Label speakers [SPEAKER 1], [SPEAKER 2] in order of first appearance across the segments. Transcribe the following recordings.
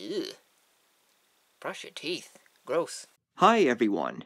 [SPEAKER 1] Ew. Brush your teeth. Gross.
[SPEAKER 2] Hi everyone.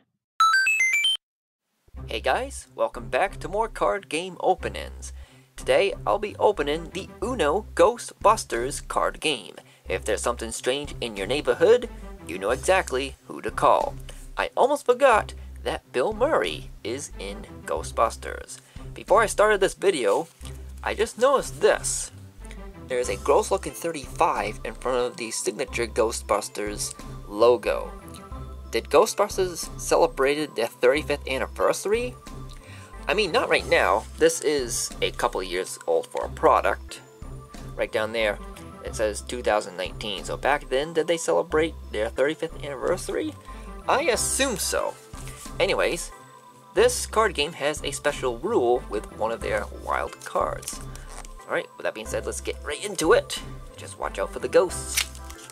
[SPEAKER 1] Hey guys, welcome back to more card game open-ins. Today I'll be opening the Uno Ghostbusters card game. If there's something strange in your neighborhood, you know exactly who to call. I almost forgot that Bill Murray is in Ghostbusters. Before I started this video, I just noticed this. There is a gross looking 35 in front of the signature Ghostbusters logo. Did Ghostbusters celebrated their 35th anniversary? I mean, not right now. This is a couple of years old for a product. Right down there, it says 2019. So back then, did they celebrate their 35th anniversary? I assume so. Anyways, this card game has a special rule with one of their wild cards. Alright, with that being said, let's get right into it. Just watch out for the ghosts.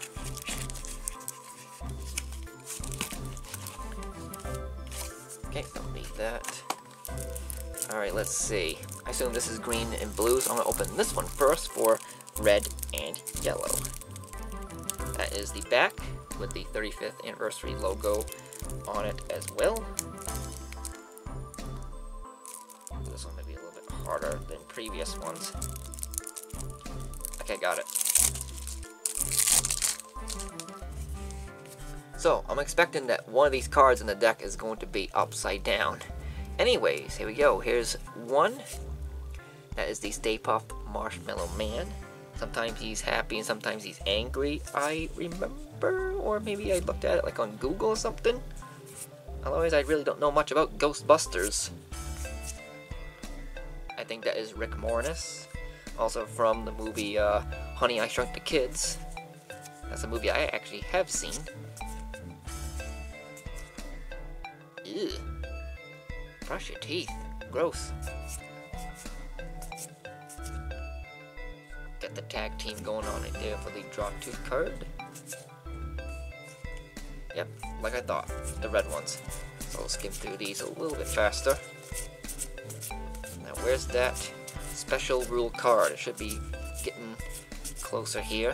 [SPEAKER 1] Okay, don't need that. Alright, let's see. I assume this is green and blue, so I'm going to open this one first for red and yellow. That is the back with the 35th anniversary logo on it as well. This one may be a little bit harder than previous ones. Okay, got it. So, I'm expecting that one of these cards in the deck is going to be upside down. Anyways, here we go. Here's one. That is the Stay Puft Marshmallow Man. Sometimes he's happy and sometimes he's angry, I remember. Or maybe I looked at it like on Google or something. Otherwise, I really don't know much about Ghostbusters. I think that is Rick Moranis. Also from the movie Honey, I Shrunk the Kids. That's a movie I actually have seen. Ew. Brush your teeth. Gross. Got the tag team going on right there for the draw tooth card. Yep, like I thought. The red ones. So I'll skim through these a little bit faster. Now where's that special rule card? It should be getting closer here.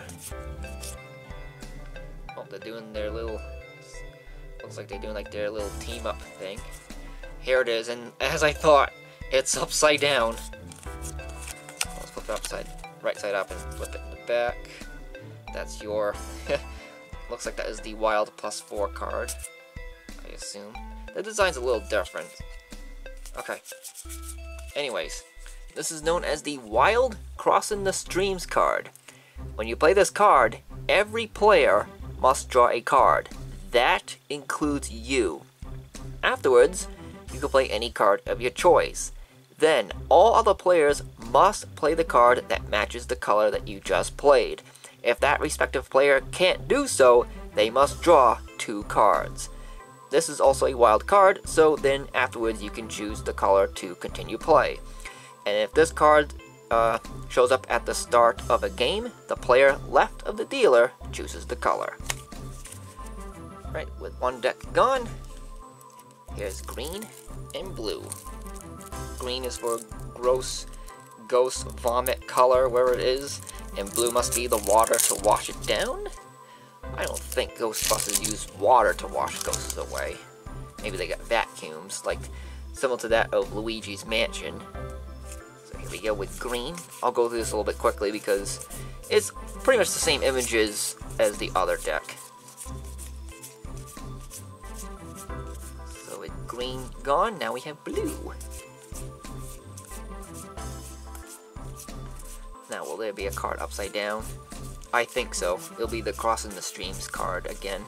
[SPEAKER 1] Oh, they're doing their little... Looks like they're doing like their little team up thing. Here it is, and as I thought, it's upside down. Let's flip it upside, right side up and flip it in the back. That's your... Looks like that is the Wild +4 card, I assume. The design's a little different. Okay. Anyways, this is known as the Wild Crossing the Streams card. When you play this card, every player must draw a card. That includes you. Afterwards, you can play any card of your choice. Then, all other players must play the card that matches the color that you just played. If that respective player can't do so, they must draw 2 cards. This is also a wild card, so then afterwards you can choose the color to continue play. And if this card shows up at the start of a game, the player left of the dealer chooses the color. Right, with one deck gone, here's green and blue. Green is for gross ghost vomit color, where it is, and blue must be the water to wash it down? I don't think Ghostbusters use water to wash ghosts away. Maybe they got vacuums, like similar to that of Luigi's Mansion. So here we go with green. I'll go through this a little bit quickly because it's pretty much the same images as the other deck. So with green gone, now we have blue. Now, will there be a card upside down? I think so. It'll be the Crossing the Streams card again.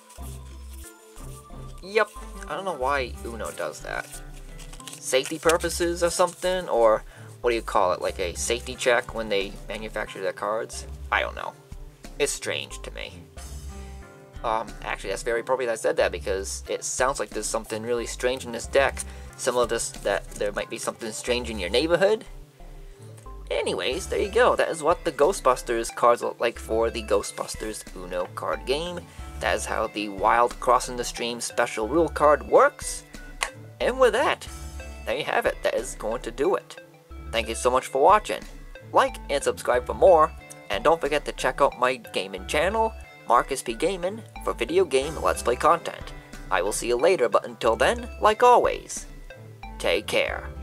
[SPEAKER 1] Yep. I don't know why Uno does that. Safety purposes or something? Or what do you call it? Like a safety check when they manufacture their cards? I don't know. It's strange to me. Actually, that's very appropriate I said that because it sounds like there's something really strange in this deck. Similar to this, that there might be something strange in your neighborhood. Anyways, there you go. That is what the Ghostbusters cards look like for the Ghostbusters Uno card game. That is how the Wild Crossing the Stream special rule card works. And with that, there you have it. That is going to do it. Thank you so much for watching. Like and subscribe for more. And don't forget to check out my gaming channel, Marcus P. Gaming for video game Let's Play content. I will see you later, but until then, like always, take care.